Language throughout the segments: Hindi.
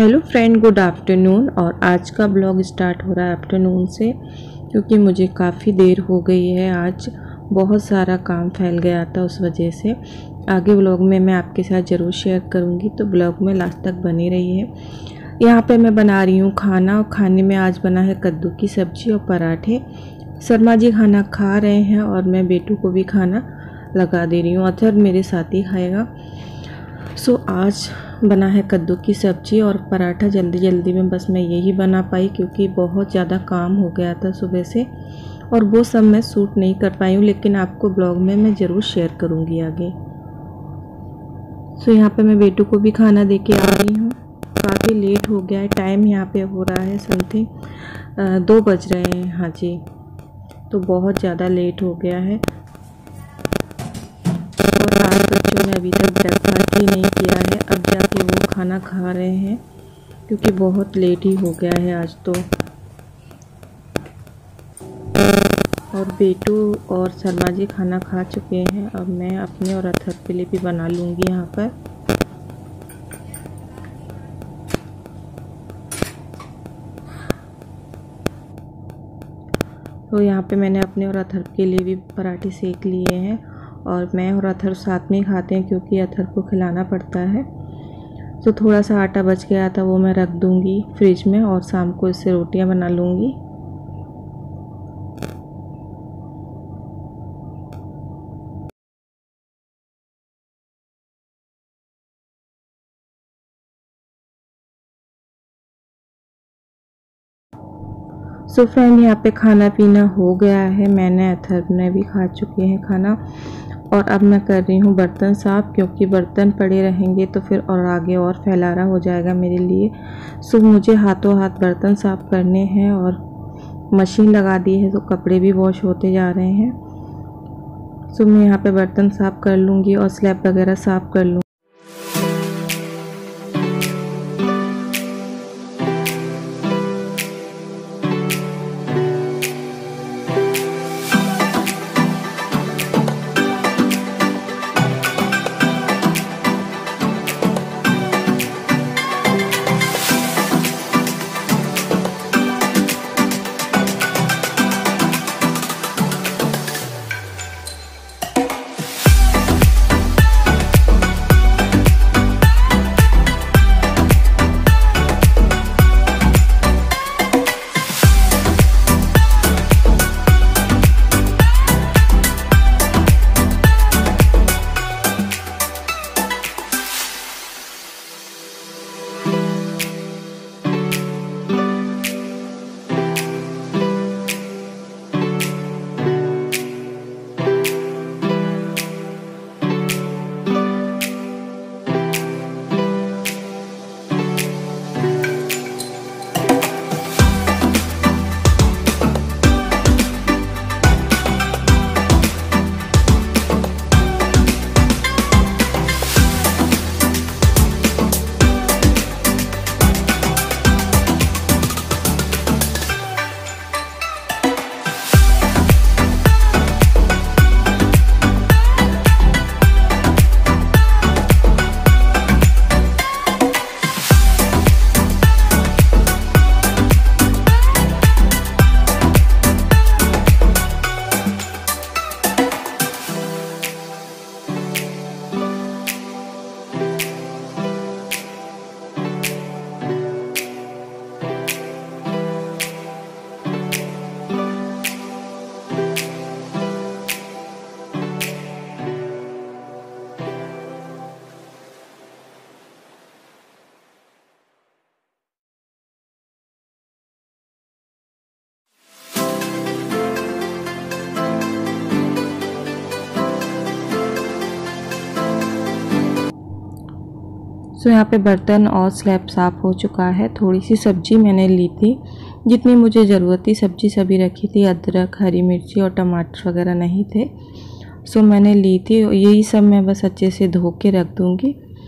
Hello friend, good afternoon. और आज का ब्लॉग स्टार्ट हो रहा है आफ्टरनून से, क्योंकि मुझे काफ़ी देर हो गई है। आज बहुत सारा काम फैल गया था, उस वजह से आगे ब्लॉग में मैं आपके साथ ज़रूर शेयर करूंगी, तो ब्लॉग में लास्ट तक बनी रही है। यहाँ पे मैं बना रही हूँ खाना, और खाने में आज बना है कद्दू की सब्ज़ी और पराठे। शर्मा जी खाना खा रहे हैं और मैं बेटू को भी खाना लगा दे रही हूँ। अथर मेरे साथ ही खाएगा। सो आज बना है कद्दू की सब्ज़ी और पराठा। जल्दी में बस मैं यही बना पाई, क्योंकि बहुत ज़्यादा काम हो गया था सुबह से, और वो सब मैं शूट नहीं कर पाई हूँ, लेकिन आपको ब्लॉग में मैं ज़रूर शेयर करूँगी आगे। सो यहाँ पे मैं बेटू को भी खाना दे के आ रही हूँ। काफ़ी लेट हो गया है, टाइम यहाँ पे हो रहा है समथिंग 2 बज रहे हैं। हाँ जी, तो बहुत ज़्यादा लेट हो गया है। और आज बच्चों ने अभी तक ब्रेकफास्ट ही नहीं किया है, अब जाके वो खाना खा रहे हैं, क्योंकि बहुत लेट ही हो गया है आज तो। और बेटू और शर्मा जी खाना खा चुके हैं। अब मैं अपने और अथर के लिए भी बना लूँगी यहाँ पर। तो यहाँ पे मैंने अपने और अथर के लिए भी पराठे सेक लिए हैं, और मैं और अथर साथ में ही खाते हैं, क्योंकि अथर को खिलाना पड़ता है। तो थोड़ा सा आटा बच गया था, वो मैं रख दूँगी फ्रिज में, और शाम को इससे रोटियां बना लूँगी। सो फ्रेंड, यहाँ पे खाना पीना हो गया है। मैंने अथर ने भी खा चुके हैं खाना, और अब मैं कर रही हूँ बर्तन साफ़, क्योंकि बर्तन पड़े रहेंगे तो फिर और आगे और फैलाना हो जाएगा मेरे लिए। सो मुझे हाथों हाथ बर्तन साफ़ करने हैं, और मशीन लगा दी है तो कपड़े भी वॉश होते जा रहे हैं। सो मैं यहाँ पे बर्तन साफ़ कर लूँगी और स्लैब वगैरह साफ़ कर लूँगी। सो यहाँ पे बर्तन और स्लैब साफ़ हो चुका है। थोड़ी सी सब्ज़ी मैंने ली थी, जितनी मुझे ज़रूरत थी सब्ज़ी सभी रखी थी। अदरक, हरी मिर्ची और टमाटर वगैरह नहीं थे, सो मैंने ली थी। यही सब मैं बस अच्छे से धो के रख दूँगी,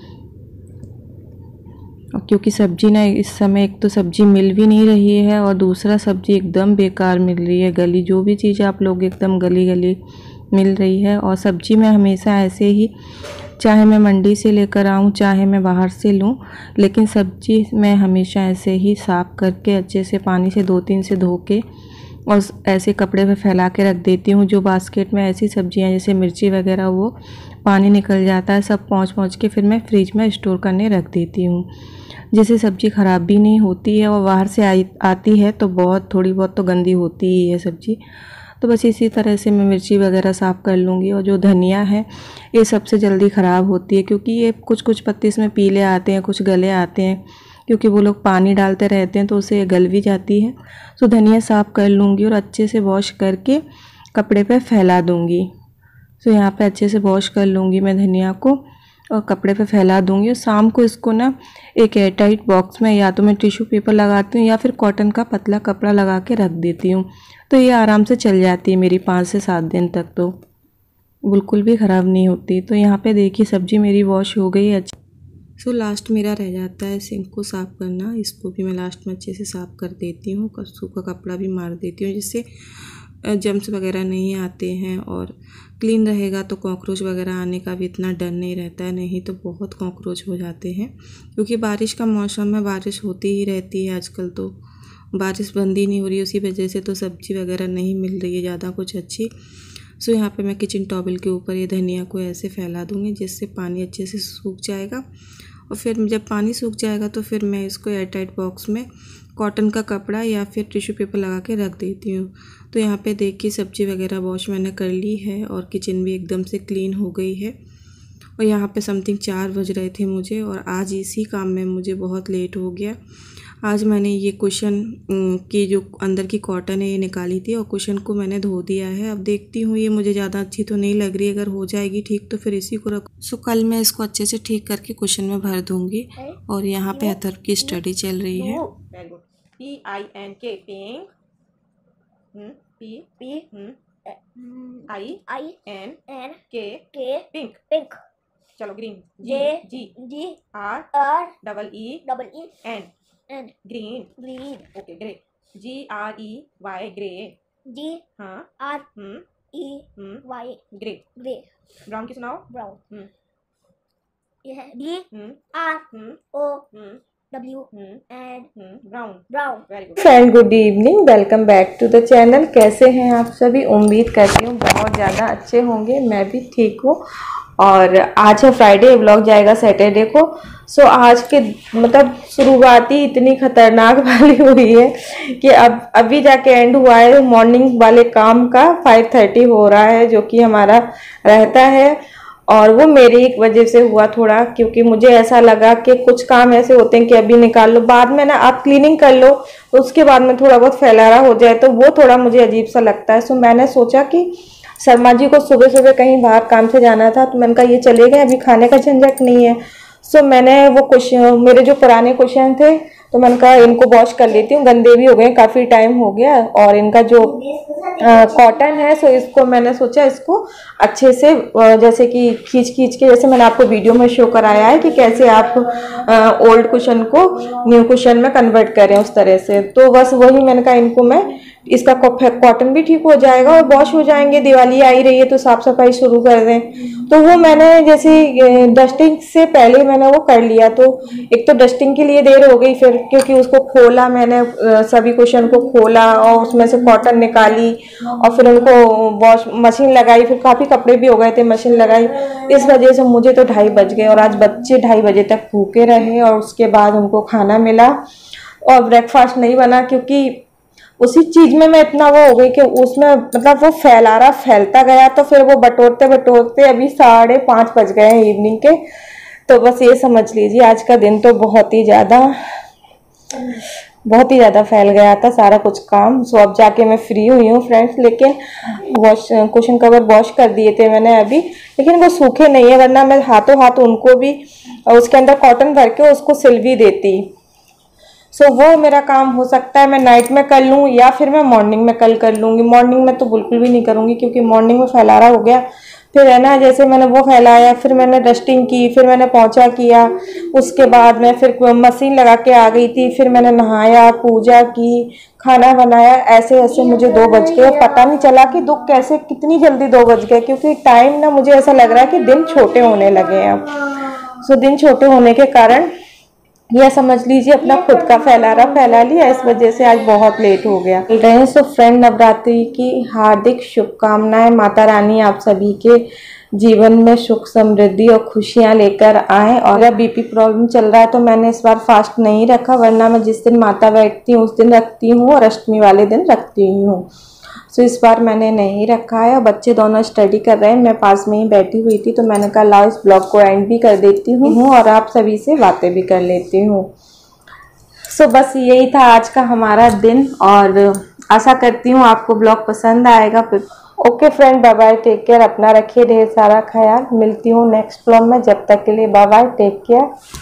क्योंकि सब्ज़ी ना इस समय एक तो सब्ज़ी मिल भी नहीं रही है, और दूसरा सब्ज़ी एकदम बेकार मिल रही है। गली जो भी चीज़ आप लोग एकदम गली मिल रही है। और सब्ज़ी मैं हमेशा ऐसे ही चाहे मैं मंडी से लेकर आऊँ चाहे मैं बाहर से लूँ, लेकिन सब्ज़ी मैं हमेशा ऐसे ही साफ़ करके अच्छे से पानी से 2-3 से धो के और ऐसे कपड़े पे फैला के रख देती हूँ। जो बास्केट में ऐसी सब्जियाँ जैसे मिर्ची वगैरह वो पानी निकल जाता है, सब पोंछ के फिर मैं फ्रिज में स्टोर करने रख देती हूँ, जिससे सब्ज़ी ख़राब भी नहीं होती है। और बाहर से आती है तो थोड़ी बहुत तो गंदी होती ही है सब्ज़ी। तो बस इसी तरह से मैं मिर्ची वगैरह साफ़ कर लूँगी। और जो धनिया है ये सबसे जल्दी ख़राब होती है, क्योंकि ये कुछ पत्ते इसमें पीले आते हैं, कुछ गले आते हैं, क्योंकि वो लोग पानी डालते रहते हैं तो उसे गल भी जाती है। तो धनिया साफ़ कर लूँगी और अच्छे से वॉश करके कपड़े पे फैला दूँगी। तो यहाँ पे अच्छे से वॉश कर लूँगी मैं धनिया को और कपड़े पे फैला दूँगी। और शाम को इसको ना एक एयर टाइट बॉक्स में या तो मैं टिश्यू पेपर लगाती हूँ या फिर कॉटन का पतला कपड़ा लगा के रख देती हूँ, तो ये आराम से चल जाती है मेरी 5 से 7 दिन तक, तो बिल्कुल भी ख़राब नहीं होती। तो यहाँ पे देखिए सब्ज़ी मेरी वॉश हो गई है अच्छी। सो लास्ट मेरा रह जाता है सिंक को साफ़ करना, इसको भी मैं लास्ट में अच्छे से साफ़ कर देती हूँ। सूखा कपड़ा भी मार देती हूँ जिससे जम्स वगैरह नहीं आते हैं, और क्लीन रहेगा तो कॉकरोच वगैरह आने का भी इतना डर नहीं रहता है, नहीं तो बहुत कॉकरोच हो जाते हैं। क्योंकि बारिश का मौसम है, बारिश होती ही रहती है आजकल, तो बारिश बंद ही नहीं हो रही, उसी वजह से तो सब्ज़ी वगैरह नहीं मिल रही है ज़्यादा कुछ अच्छी। सो यहाँ पे मैं किचन टॉवल के ऊपर ये धनिया को ऐसे फैला दूँगी जिससे पानी अच्छे से सूख जाएगा। और फिर जब पानी सूख जाएगा तो फिर मैं इसको एयर टाइट बॉक्स में कॉटन का कपड़ा या फिर टिश्यू पेपर लगा के रख देती हूँ। तो यहाँ पे देखिए सब्ज़ी वगैरह वॉश मैंने कर ली है और किचन भी एकदम से क्लीन हो गई है। और यहाँ पे समथिंग 4 बज रहे थे मुझे, और आज इसी काम में मुझे बहुत लेट हो गया। आज मैंने ये कुशन की जो अंदर की कॉटन है ये निकाली थी और कुशन को मैंने धो दिया है। अब देखती हूँ ये मुझे ज़्यादा अच्छी तो नहीं लग रही, अगर हो जाएगी ठीक तो फिर इसी को रख। सो कल मैं इसको अच्छे से ठीक करके कुशन में भर दूँगी। और यहाँ पे अथर्व की स्टडी चल रही है। Very good. PINK pink, PINK pink. चलो green, GREEN green. Okay grey, GREY grey, grey. Brown की सुनाओ। ब्राउन ये है BROW brown. Very good friend, good evening, welcome back to the channel. कैसे हैं आप सभी? उम्मीद करती हूँ बहुत ज़्यादा अच्छे होंगे। मैं भी ठीक हूँ। और आज है फ्राइडे, व्लॉग जाएगा सैटरडे को। सो आज के मतलब शुरुआती इतनी खतरनाक वाली हुई है कि अब अभी जाके एंड हुआ है मॉर्निंग वाले काम का। 5:30 हो रहा है जो कि हमारा रहता है, और वो मेरी एक वजह से हुआ थोड़ा, क्योंकि मुझे ऐसा लगा कि कुछ काम ऐसे होते हैं कि अभी निकाल लो, बाद में ना आप क्लीनिंग कर लो, उसके बाद में थोड़ा बहुत फैलारा हो जाए तो वो थोड़ा मुझे अजीब सा लगता है। सो मैंने सोचा कि शर्मा जी को सुबह सुबह कहीं बाहर काम से जाना था, तो मैंने कहा ये चले गए, अभी खाने का झंझट नहीं है। सो मैंने वो क्वेश्चन, मेरे जो पुराने क्वेश्चन थे, तो मैंने कहा इनको वॉश कर लेती हूँ, गंदे भी हो गए, काफ़ी टाइम हो गया। और इनका जो कॉटन है, सो इसको मैंने सोचा इसको अच्छे से जैसे कि खींच के, जैसे मैंने आपको वीडियो में शो कराया है कि कैसे आप ओल्ड कुशन को न्यू कुशन में कन्वर्ट करें, उस तरह से। तो बस वही मैंने कहा इनको मैं, इसका कॉटन भी ठीक हो जाएगा और वॉश हो जाएंगे। दिवाली आ ही रही है तो साफ सफाई शुरू कर दें। तो वो मैंने जैसे डस्टिंग से पहले मैंने वो कर लिया। तो एक तो डस्टिंग के लिए देर हो गई, फिर क्योंकि उसको खोला मैंने, सभी कुशन को खोला और उसमें से कॉटन निकाली और फिर उनको वॉश मशीन लगाई, फिर काफ़ी कपड़े भी हो गए थे, मशीन लगाई। इस वजह से मुझे तो 2:30 बज गए। और आज बच्चे 2:30 बजे तक भूखे रहे और उसके बाद उनको खाना मिला और ब्रेकफास्ट नहीं बना, क्योंकि उसी चीज में मैं इतना वो हो गई कि उसमें मतलब वो फैलारा फैलता गया। तो फिर वो बटोरते अभी 5:30 बज गए हैं इवनिंग के। तो बस ये समझ लीजिए आज का दिन तो बहुत ही ज़्यादा फैल गया था सारा कुछ काम। सो अब जाके मैं फ्री हुई हूँ फ्रेंड्स, लेकिन कुशन कवर वॉश कर दिए थे मैंने अभी, लेकिन वो सूखे नहीं है, वरना मैं हाथों हाथ उनको भी उसके अंदर कॉटन भर के उसको सिल भी देती। सो वो मेरा काम हो सकता है मैं नाइट में कर लूँ या फिर मैं मॉर्निंग में कल कर लूँगी। मॉर्निंग में तो बिल्कुल भी नहीं करूँगी, क्योंकि मॉर्निंग में फैलारा हो गया फिर है ना, जैसे मैंने वो फैलाया, फिर मैंने डस्टिंग की, फिर मैंने पोंछा किया, उसके बाद मैं फिर मशीन लगा के आ गई थी, फिर मैंने नहाया, पूजा की, खाना बनाया। ऐसे ऐसे मुझे 2 बज गए, पता नहीं चला कि दुख कैसे कितनी जल्दी 2 बज गए, क्योंकि टाइम ना मुझे ऐसा लग रहा है कि दिन छोटे होने लगे हैं अब। सो दिन छोटे होने के कारण यह समझ लीजिए अपना खुद का फैला लिया, इस वजह से आज बहुत लेट हो गया। सो फ्रेंड, नवरात्रि की हार्दिक शुभकामनाएं। माता रानी आप सभी के जीवन में सुख समृद्धि और खुशियां लेकर आए। और अब बीपी प्रॉब्लम चल रहा है तो मैंने इस बार फास्ट नहीं रखा, वरना मैं जिस दिन माता बैठती हूँ उस दिन रखती हूँ और अष्टमी वाले दिन रखती हूँ। सो इस बार मैंने नहीं रखा है। और बच्चे दोनों स्टडी कर रहे हैं, मैं पास में ही बैठी हुई थी, तो मैंने कहा लाओ इस ब्लॉग को एंड भी कर देती हूँ और आप सभी से बातें भी कर लेती हूँ। सो बस यही था आज का हमारा दिन, और आशा करती हूँ आपको ब्लॉग पसंद आएगा। Okay friend, bye bye, take care, अपना रखिए ढेर सारा ख्याल। मिलती हूँ नेक्स्ट ब्लॉग में, जब तक के लिए बाय बाय, टेक केयर।